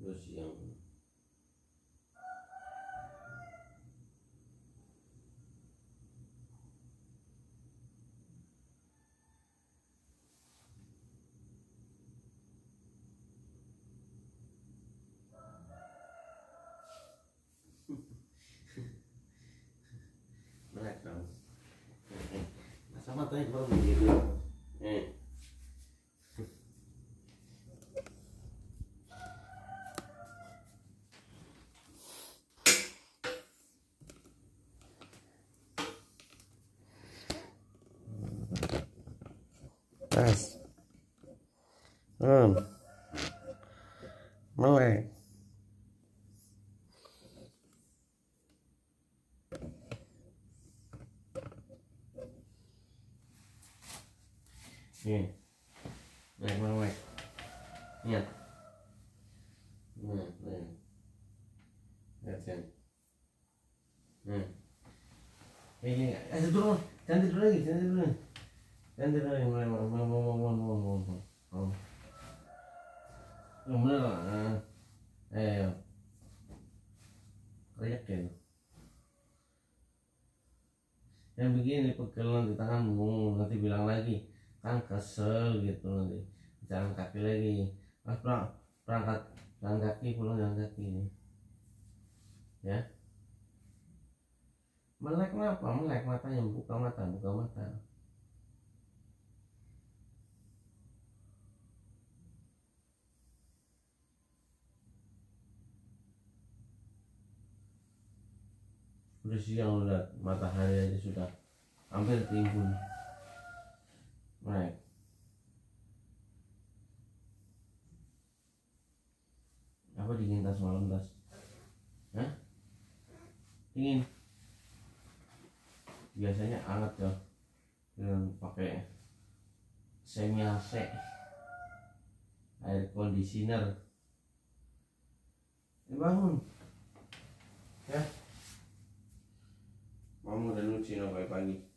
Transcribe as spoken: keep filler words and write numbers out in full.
udah siang. Melek dong. Masa matanya baru begitu. Eh. Mas. Hmm. Melek. Nih. Melek, melek. Lihat. Nah, nah. Lihat kan. Nah. Ini, ayo turun. Jangan tidur lagi, jangan tidur lagi. Jangan tidur lagi, mulai, mau, mau, mau, mau, mau, mau, mau. Oh. Yang bener lah. Nah. Ayo. Kayak kan. Yang begini pegelan di tanganmu, nanti bilang lagi kan kesel gitu, nanti jalan kaki lagi. Mas perang, berangkat jalan kaki, pulang jalan kaki ya. Melek kenapa? Melek matanya, buka mata, buka mata. Udah siang, udah matahari aja sudah hampir timbun. Melek. Apa dingin tas malam tas? Hah? Dingin. Biasanya hangat ya, dengan pakai semi A C, air conditioner. Eh, bangun ya, mama udah nyuci pagi-pagi.